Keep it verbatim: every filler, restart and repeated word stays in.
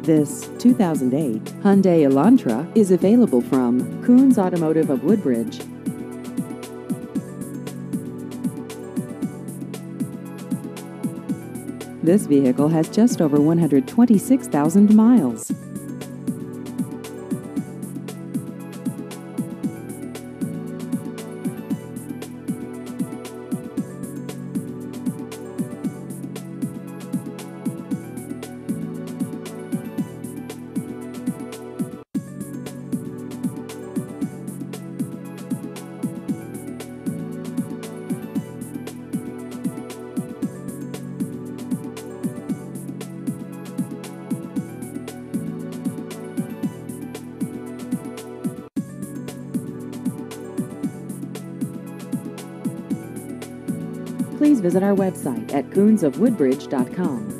This two thousand eight Hyundai Elantra is available from Koons Automotive of Woodbridge. This vehicle has just over one hundred twenty-six thousand miles. Please visit our website at koons of woodbridge dot com.